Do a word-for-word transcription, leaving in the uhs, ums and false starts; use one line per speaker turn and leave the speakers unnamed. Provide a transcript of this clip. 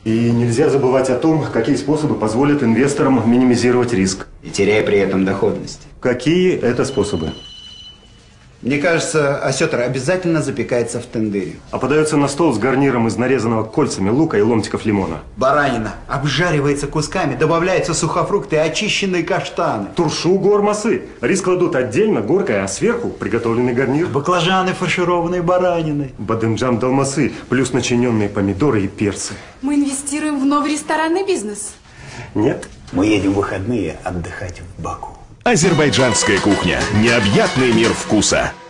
И нельзя забывать о том, какие способы позволят инвесторам минимизировать риск.
И теряя при этом доходность.
Какие это способы?
Мне кажется, осетр обязательно запекается в тендере.
А подается на стол с гарниром из нарезанного кольцами лука и ломтиков лимона.
Баранина обжаривается кусками, добавляются сухофрукты и очищенные каштаны.
Туршу гормасы. Рис кладут отдельно, горкой, а сверху приготовленный гарнир.
Баклажаны, фаршированные бараниной.
Бадымджан долмасы, плюс начиненные помидоры и перцы.
Мы инвестируем в новый ресторанный бизнес.
Нет?
Мы едем в выходные отдыхать в Баку.
Азербайджанская кухня. Необъятный мир вкуса.